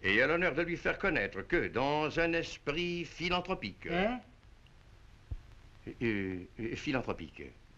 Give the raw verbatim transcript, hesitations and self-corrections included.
Et a l'honneur de lui faire connaître que, dans un esprit philanthropique... Hein? Euh, euh, philanthropique.